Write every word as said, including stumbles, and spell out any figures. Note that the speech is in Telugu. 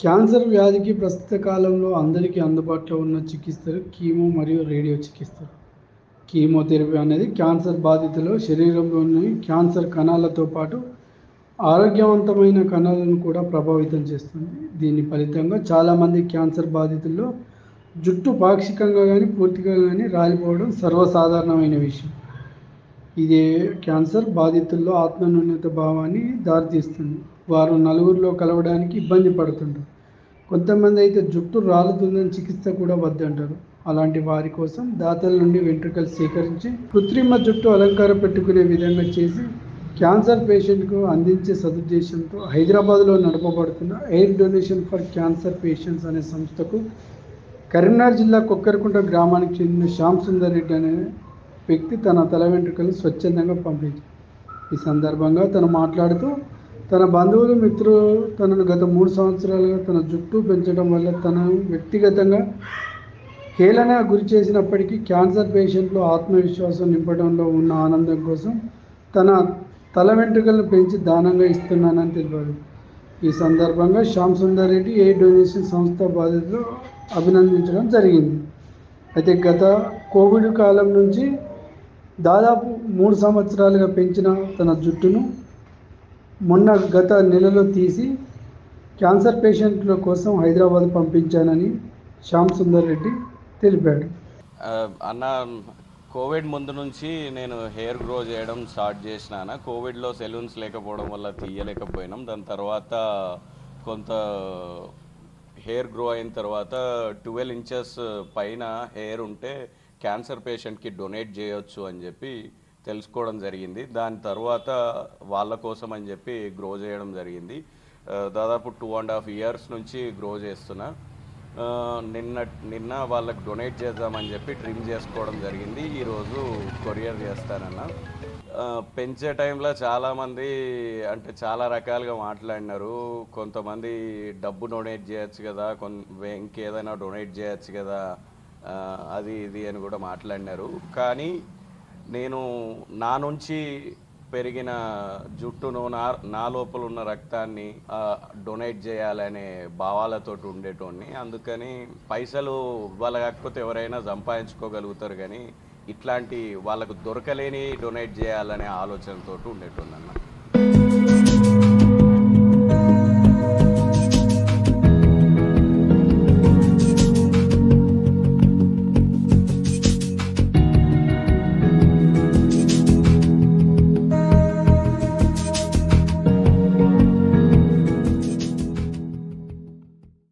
క్యాన్సర్ వ్యాధికి ప్రస్తుత కాలంలో అందరికీ అందుబాటులో ఉన్న చికిత్సలు కీమో మరియు రేడియో చికిత్సలు. కీమోథెరపీ అనేది క్యాన్సర్ బాధితులు శరీరంలోని క్యాన్సర్ కణాలతో పాటు ఆరోగ్యవంతమైన కణాలను కూడా ప్రభావితం చేస్తుంది. దీని ఫలితంగా చాలామంది క్యాన్సర్ బాధితుల్లో జుట్టు పాక్షికంగా కానీ పూర్తిగా కానీ రాలిపోవడం సర్వసాధారణమైన విషయం. ఇదే క్యాన్సర్ బాధితుల్లో ఆత్మన్యూనత భావాన్ని దారితీస్తుంది. వారు నలుగురిలో కలవడానికి ఇబ్బంది పడుతుంటారు. కొంతమంది అయితే జుట్టు రాలుతుందని చికిత్స కూడా వద్దంటారు. అలాంటి వారి కోసం దాతల నుండి వెంట్రుకలు సేకరించి కృత్రిమ జుట్టు అలంకారం పెట్టుకునే విధంగా చేసి క్యాన్సర్ పేషెంట్కు అందించే సదుద్దేశంతో హైదరాబాద్లో నడపబడుతున్న hair donation for cancer patients అనే సంస్థకు కరీంనగర్ జిల్లా కొక్కరకుంట గ్రామానికి చెందిన శ్యామ్ సుందర్ రెడ్డి అనే వ్యక్తి తన తల వెంట్రుకలు స్వచ్ఛందంగా పంపించారు. ఈ సందర్భంగా తను మాట్లాడుతూ తన బంధువులు మిత్రులు తనను గత మూడు సంవత్సరాలుగా తన జుట్టు పెంచడం వల్ల తనను వ్యక్తిగతంగా హేళన గురి చేసినప్పటికీ క్యాన్సర్ పేషెంట్లు ఆత్మవిశ్వాసం నింపడంలో ఉన్న ఆనందం కోసం తన తల వెంట్రుకలను పెంచి దానంగా ఇస్తున్నానని తెలిపారు. ఈ సందర్భంగా శ్యామ్ సుందర్ రెడ్డి ఏ డొనేషన్ సంస్థ బాధితులు అభినందించడం జరిగింది. అయితే గత కోవిడ్ కాలం నుంచి దాదాపు మూడు సంవత్సరాలుగా పెంచిన తన జుట్టును మొన్న గత నెలలో తీసి క్యాన్సర్ పేషెంట్ల కోసం హైదరాబాద్ పంపించానని శ్యామ్ సుందర్ రెడ్డి తెలిపాడు. అన్న కోవిడ్ ముందు నుంచి నేను హెయిర్ గ్రో చేయడం స్టార్ట్ చేసినాను. కోవిడ్లో సెలూన్స్ లేకపోవడం వల్ల తీయలేకపోయినాం. దాని తర్వాత కొంత హెయిర్ గ్రో అయిన తర్వాత ట్వెల్వ్ ఇంచెస్ పైన హెయిర్ ఉంటే క్యాన్సర్ పేషెంట్కి డొనేట్ చేయొచ్చు అని చెప్పి తెలుసుకోవడం జరిగింది. దాని తర్వాత వాళ్ళ కోసం అని చెప్పి గ్రో చేయడం జరిగింది. దాదాపు టూ అండ్ హాఫ్ ఇయర్స్ నుంచి గ్రో చేస్తున్నా. నిన్న నిన్న వాళ్ళకి డొనేట్ చేద్దామని చెప్పి ట్రిమ్ చేసుకోవడం జరిగింది. ఈరోజు కొరియర్ చేస్తానన్న. పెంచే టైంలో చాలామంది అంటే చాలా రకాలుగా మాట్లాడినారు. కొంతమంది డబ్బు డొనేట్ చేయొచ్చు కదా, కొన్ ఇంకేదైనా డొనేట్ చేయొచ్చు కదా, అది ఇది అని కూడా మాట్లాడినారు. కానీ నేను నా నుంచి పెరిగిన జుట్టును నా నా లోపల ఉన్న రక్తాన్ని డొనేట్ చేయాలనే భావాలతో ఉండేటోడిని. అందుకని పైసలు వాళ్ళ కాకపోతే ఎవరైనా సంపాదించుకోగలుగుతారు, కానీ ఇట్లాంటి వాళ్ళకు దొరకలేని డొనేట్ చేయాలనే ఆలోచనతో ఉండేటోడిని అన్న.